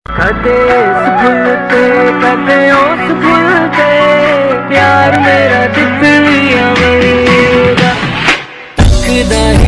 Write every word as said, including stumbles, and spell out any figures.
कदे इस फुल ते कदे उस फुल ते प्यार मेरा तितलियां मेरा तकदा